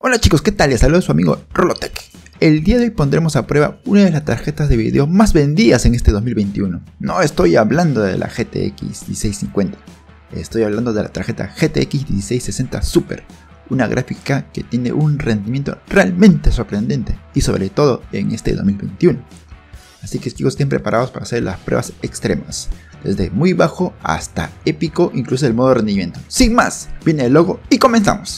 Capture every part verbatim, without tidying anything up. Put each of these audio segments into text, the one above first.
Hola chicos, ¿qué tal? Les saluda su amigo Rolotech. El día de hoy pondremos a prueba una de las tarjetas de video más vendidas en este dos mil veintiuno. No estoy hablando de la G T X dieciséis cincuenta, estoy hablando de la tarjeta G T X dieciséis sesenta Super, una gráfica que tiene un rendimiento realmente sorprendente y sobre todo en este dos mil veintiuno. Así que chicos, estén preparados para hacer las pruebas extremas, desde muy bajo hasta épico, incluso el modo rendimiento. Sin más, viene el logo y comenzamos.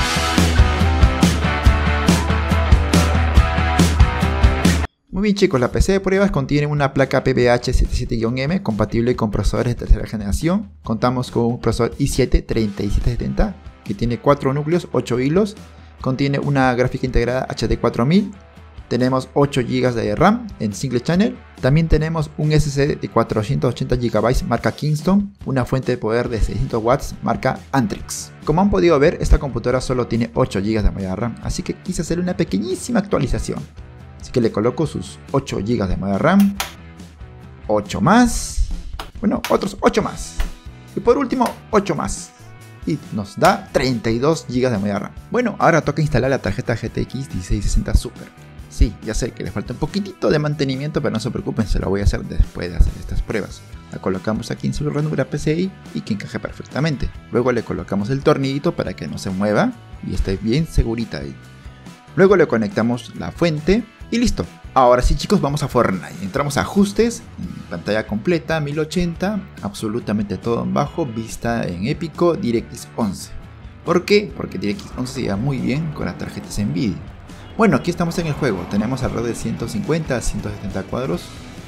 Muy bien chicos, la P C de pruebas contiene una placa P V H setenta y siete M compatible con procesadores de tercera generación. Contamos con un procesador i siete treinta y siete setenta que tiene cuatro núcleos, ocho hilos. Contiene una gráfica integrada H D cuatro mil. Tenemos ocho gigas de RAM en single channel. También tenemos un S S D de cuatrocientos ochenta gigabytes marca Kingston. Una fuente de poder de seiscientos watts marca Antrix. Como han podido ver, esta computadora solo tiene ocho gigas de memoria RAM, así que quise hacer una pequeñísima actualización. Así que le coloco sus ocho gigas de memoria RAM, ocho más, bueno, otros ocho más, y por último ocho más, y nos da treinta y dos gigas de memoria RAM. Bueno, ahora toca instalar la tarjeta G T X dieciséis sesenta Super. Sí, ya sé que le falta un poquitito de mantenimiento, pero no se preocupen, se lo voy a hacer después de hacer estas pruebas. La colocamos aquí en su ranura P C I y que encaje perfectamente. Luego le colocamos el tornillito para que no se mueva y esté bien segurita ahí. Luego le conectamos la fuente y listo. Ahora sí chicos, vamos a Fortnite. Entramos a ajustes, pantalla completa, mil ochenta, absolutamente todo en bajo, vista en épico, DirectX once. ¿Por qué? Porque DirectX once se lleva muy bien con las tarjetas Nvidia. Bueno, aquí estamos en el juego, tenemos alrededor de ciento cincuenta a ciento setenta cuadros.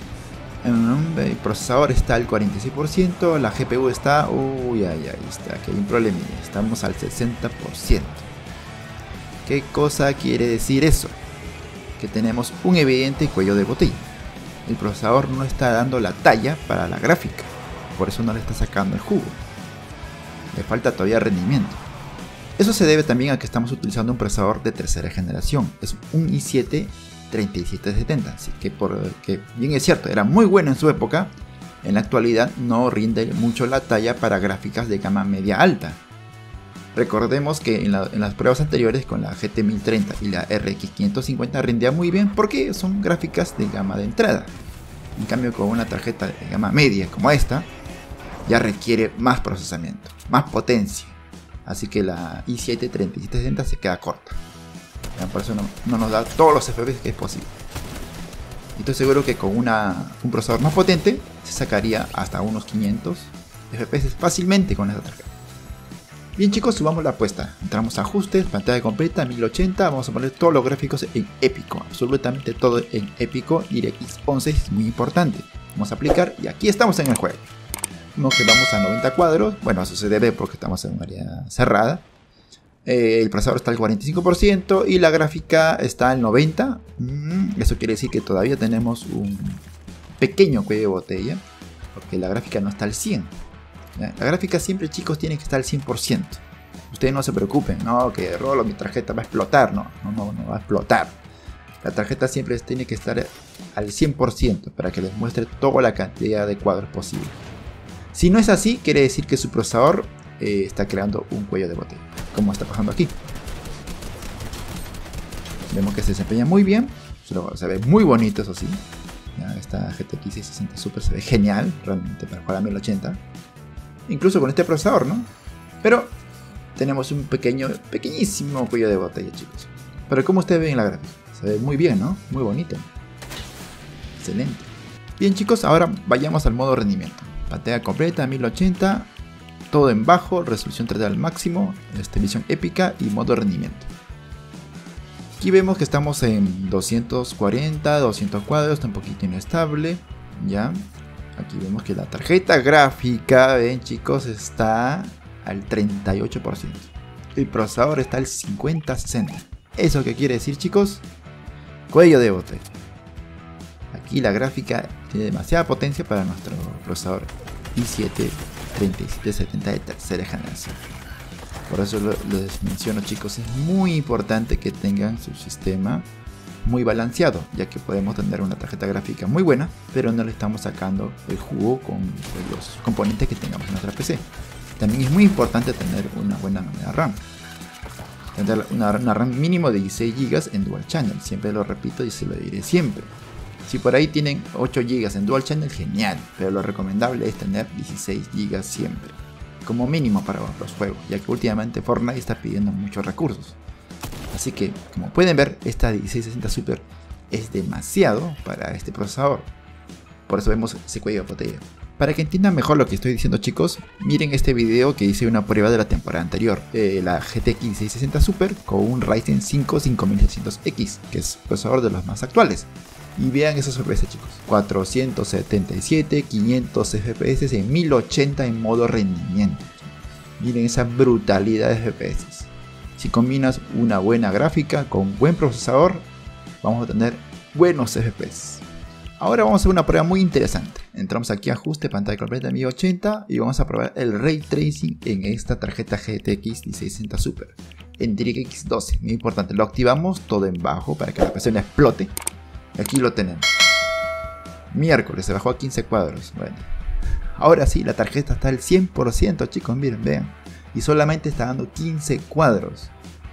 El procesador está al cuarenta y seis por ciento, la G P U está, uy, ay, ahí está, que hay un problema, estamos al sesenta por ciento. ¿Qué cosa quiere decir eso? Que tenemos un evidente cuello de botella. El procesador no está dando la talla para la gráfica, por eso no le está sacando el jugo. Le falta todavía rendimiento. Eso se debe también a que estamos utilizando un procesador de tercera generación. Es un i siete treinta y siete setenta, así que, por, que bien es cierto, era muy bueno en su época, en la actualidad no rinde mucho la talla para gráficas de gama media alta. Recordemos que en, la, en las pruebas anteriores con la G T mil treinta y la R X quinientos cincuenta rendía muy bien porque son gráficas de gama de entrada. En cambio, con una tarjeta de gama media como esta, ya requiere más procesamiento, más potencia. Así que la i siete treinta y siete setenta se queda corta. Ya, por eso no, no nos da todos los F P S que es posible. Y estoy seguro que con una, un procesador más potente se sacaría hasta unos quinientos F P S fácilmente con esta tarjeta. Bien chicos, subamos la apuesta. Entramos a ajustes, pantalla completa, mil ochenta. Vamos a poner todos los gráficos en épico. Absolutamente todo en épico. DirectX once es muy importante. Vamos a aplicar y aquí estamos en el juego. Vemos que vamos a noventa cuadros. Bueno, eso se debe porque estamos en un área cerrada. Eh, el procesador está al cuarenta y cinco por ciento y la gráfica está al noventa por ciento. Mm, eso quiere decir que todavía tenemos un pequeño cuello de botella, porque la gráfica no está al cien por ciento. La gráfica siempre chicos tiene que estar al cien por ciento. Ustedes no se preocupen, no, que Rolo, mi tarjeta va a explotar. No, no, no, no va a explotar. La tarjeta siempre tiene que estar al cien por ciento para que les muestre toda la cantidad de cuadros posible. Si no es así, quiere decir que su procesador eh, está creando un cuello de botella, como está pasando aquí. Vemos que se desempeña muy bien, se ve muy bonito, eso sí. Ya, esta G T X dieciséis sesenta Super se ve genial, realmente, para jugar a mil ochenta. Incluso con este procesador, ¿no? Pero tenemos un pequeño, pequeñísimo cuello de botella, chicos. Pero como ustedes ven en la gráfica, se ve muy bien, ¿no? Muy bonito. Excelente. Bien chicos, ahora vayamos al modo rendimiento. Pantalla completa, mil ochenta, todo en bajo, resolución tres D al máximo, este, visión épica y modo rendimiento. Aquí vemos que estamos en doscientos cuarenta, doscientos cuadros, está un poquito inestable, ya. Aquí vemos que la tarjeta gráfica, ven chicos, está al treinta y ocho por ciento. El procesador está al cincuenta sesenta. ¿Eso qué quiere decir chicos? Cuello de botella. Aquí la gráfica tiene demasiada potencia para nuestro procesador i siete treinta y siete setenta de tercera generación. Por eso les menciono chicos, es muy importante que tengan su sistema muy balanceado, ya que podemos tener una tarjeta gráfica muy buena, pero no le estamos sacando el jugo con los componentes que tengamos en nuestra P C. También es muy importante tener una buena memoria RAM. Tendrá una, una RAM mínimo de dieciséis gigas en Dual Channel. Siempre lo repito y se lo diré siempre. Si por ahí tienen ocho gigas en Dual Channel, genial. Pero lo recomendable es tener dieciséis gigas siempre. Como mínimo para los juegos, ya que últimamente Fortnite está pidiendo muchos recursos. Así que, como pueden ver, esta dieciséis sesenta Super es demasiado para este procesador. Por eso vemos ese cuello de botella. Para que entiendan mejor lo que estoy diciendo, chicos, miren este video que hice una prueba de la temporada anterior. Eh, la G T X dieciséis sesenta Super con un Ryzen cinco cinco mil seiscientos X, que es el procesador de los más actuales. Y vean esa sorpresa, chicos. cuatrocientos setenta y siete, quinientos F P S en mil ochenta en modo rendimiento. Miren esa brutalidad de F P S. Si combinas una buena gráfica con un buen procesador, vamos a tener buenos F P S. Ahora vamos a hacer una prueba muy interesante. Entramos aquí a ajuste, pantalla completa mil ochenta y vamos a probar el Ray Tracing en esta tarjeta G T X dieciséis sesenta Super. En DirectX doce, muy importante, lo activamos todo en bajo para que la P C no explote. Aquí lo tenemos. Miércoles, se bajó a quince cuadros. Bueno, ahora sí, la tarjeta está al cien por ciento, chicos, miren, vean. Y solamente está dando quince cuadros.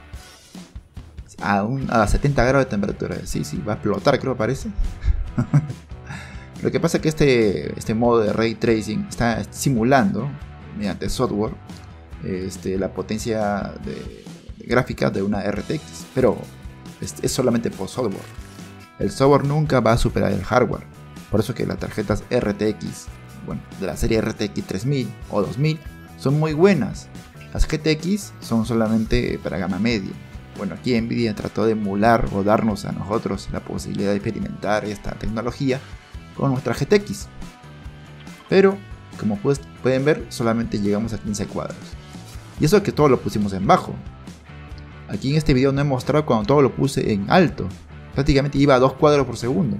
A, un, a setenta grados de temperatura. Sí, sí, va a explotar, creo, parece. Lo que pasa es que este, este modo de Ray Tracing está simulando, mediante software, este, la potencia de, de gráfica de una R T X. Pero es, es solamente por software. El software nunca va a superar el hardware. Por eso que las tarjetas R T X, bueno, de la serie R T X tres mil o dos mil, son muy buenas. Las G T X son solamente para gama media. Bueno, aquí Nvidia trató de emular o darnos a nosotros la posibilidad de experimentar esta tecnología con nuestra G T X. Pero, como pues, pueden ver, solamente llegamos a quince cuadros. Y eso que todo lo pusimos en bajo. Aquí en este video no he mostrado cuando todo lo puse en alto. Prácticamente iba a dos cuadros por segundo.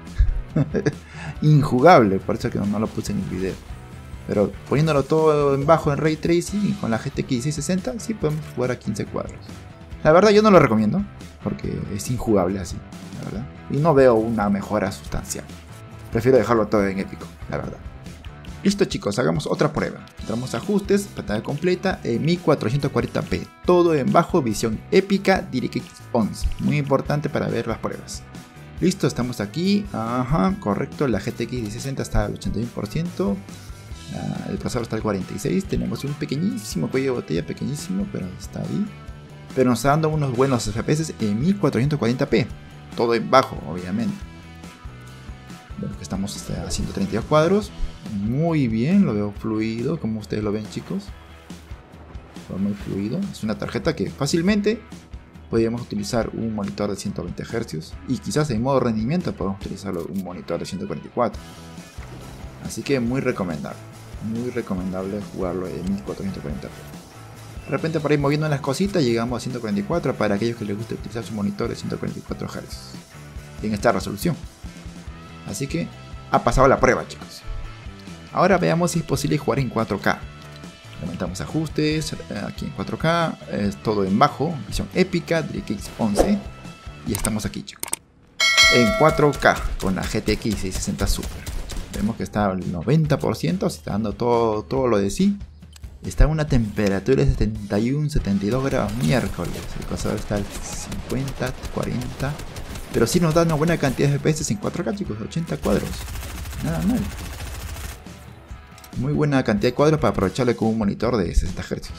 Injugable, por eso que no, no lo puse en el video. Pero poniéndolo todo en bajo en Ray Tracing y con la G T X dieciséis sesenta, sí podemos jugar a quince cuadros. La verdad yo no lo recomiendo, porque es injugable así, la verdad. Y no veo una mejora sustancial. Prefiero dejarlo todo en épico, la verdad. Listo, chicos, hagamos otra prueba. Entramos a ajustes, pantalla completa en mil cuatrocientos cuarenta p. Todo en bajo, visión épica, DirectX once. Muy importante para ver las pruebas. Listo, estamos aquí. Ajá, correcto. La G T X dieciséis sesenta está al ochenta y uno por ciento. El procesador está al cuarenta y seis por ciento. Tenemos un pequeñísimo cuello de botella, pequeñísimo, pero está ahí. Pero nos está dando unos buenos F P S en mil cuatrocientos cuarenta p. Todo en bajo, obviamente. Bueno, estamos a ciento treinta y dos cuadros. Muy bien, lo veo fluido, como ustedes lo ven, chicos. Muy fluido. Es una tarjeta que fácilmente podríamos utilizar un monitor de ciento veinte hercios. Y quizás en modo rendimiento podemos utilizar un monitor de ciento cuarenta y cuatro. Así que muy recomendable. Muy recomendable jugarlo en mil cuatrocientos cuarenta p. De repente por ahí moviendo las cositas llegamos a ciento cuarenta y cuatro para aquellos que les guste utilizar su monitor de ciento cuarenta y cuatro hercios en esta resolución. Así que ha pasado la prueba, chicos. Ahora veamos si es posible jugar en cuatro K. Aumentamos ajustes, aquí en cuatro K, es todo en bajo, visión épica, DirectX once. Y estamos aquí, chicos, en cuatro K con la G T X dieciséis sesenta Super. Vemos que está al noventa por ciento, se está dando todo, todo lo de sí. Está a una temperatura de setenta y uno, setenta y dos grados miércoles. El procesador está al cincuenta, cuarenta. Pero sí nos da una buena cantidad de F P S en cuatro K, chicos, ochenta cuadros. Nada mal. Muy buena cantidad de cuadros para aprovecharle con un monitor de sesenta hercios.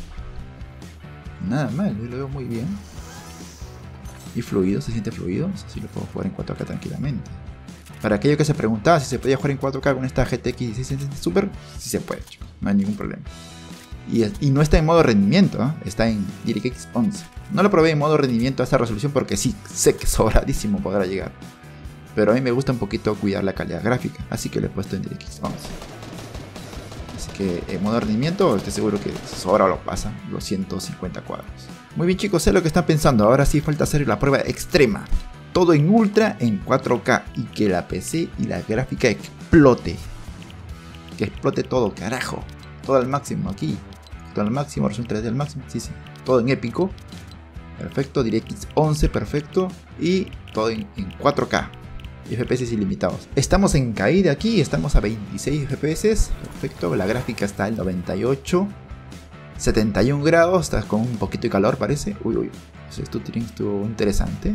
Nada mal, yo lo veo muy bien. Y fluido, se siente fluido. Así lo puedo jugar en cuatro K tranquilamente. Para aquello que se preguntaba si se podía jugar en cuatro K con esta G T X dieciséis sesenta Super, sí se puede, chicos, no hay ningún problema. Y, y no está en modo rendimiento, ¿eh? Está en DirectX once. No lo probé en modo rendimiento a esta resolución porque sí, sé que sobradísimo podrá llegar. Pero a mí me gusta un poquito cuidar la calidad gráfica, así que lo he puesto en DirectX once. Así que en modo rendimiento estoy seguro que sobra lo pasa los ciento cincuenta cuadros. Muy bien, chicos, sé lo que están pensando. Ahora sí falta hacer la prueba extrema. Todo en ultra en cuatro K y que la P C y la gráfica explote. Que explote todo, carajo. Todo al máximo aquí. Todo al máximo, resolución tres D al máximo. Sí, sí. Todo en épico. Perfecto, DirectX once, perfecto. Y todo en, en cuatro K. F P S ilimitados. Estamos en caída aquí, estamos a veintiséis F P S. Perfecto, la gráfica está al noventa y ocho. setenta y un grados, estás con un poquito de calor parece. Uy, uy, esto estuvo interesante.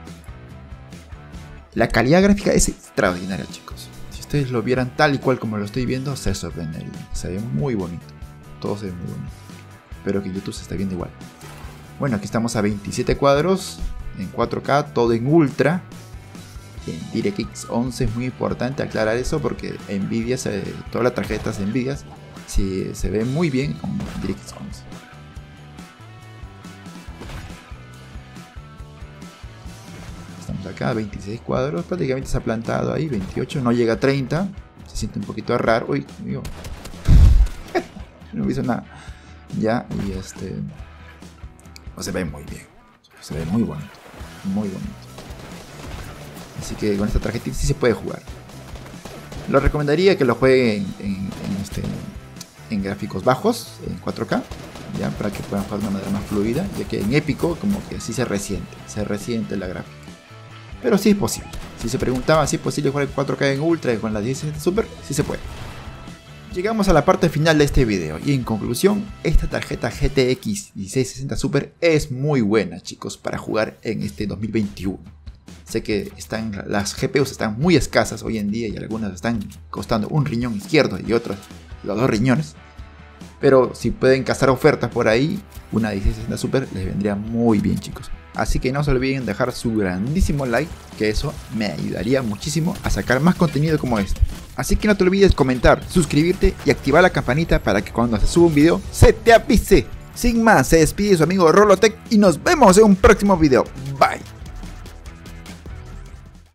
La calidad gráfica es extraordinaria, chicos. Si ustedes lo vieran tal y cual como lo estoy viendo, se sorprenderían. Se ve muy bonito. Todo se ve muy bonito. Espero que YouTube se esté viendo igual. Bueno, aquí estamos a veintisiete cuadros en cuatro K, todo en ultra. En DirectX once es muy importante aclarar eso porque Nvidia, se, todas las tarjetas de Nvidia se, se ve muy bien con DirectX once. Estamos acá a veintiséis cuadros, prácticamente se ha plantado ahí, veintiocho, no llega a treinta, se siente un poquito raro. Uy, digo, no hizo nada. Ya, y este, pues se ve muy bien, se ve muy bonito, muy bonito. Así que con esta tarjetita sí se puede jugar. Lo recomendaría que lo jueguen en, en, en, este, en gráficos bajos, en cuatro K, ya, para que puedan jugar de una manera más fluida, ya que en épico como que sí se resiente, se resiente la gráfica. Pero sí es posible. Si se preguntaban si es posible jugar en cuatro K en Ultra y con la dieciséis sesenta Super, sí se puede. Llegamos a la parte final de este video y en conclusión, esta tarjeta G T X dieciséis sesenta Super es muy buena, chicos, para jugar en este dos mil veintiuno. Sé que están, las G P Us están muy escasas hoy en día y algunas están costando un riñón izquierdo y otras los dos riñones. Pero si pueden cazar ofertas por ahí, una dieciséis sesenta Super les vendría muy bien, chicos. Así que no se olviden dejar su grandísimo like, que eso me ayudaría muchísimo a sacar más contenido como este. Así que no te olvides comentar, suscribirte y activar la campanita para que cuando se suba un video se te avise. Sin más, se despide su amigo Rolotech y nos vemos en un próximo video. Bye.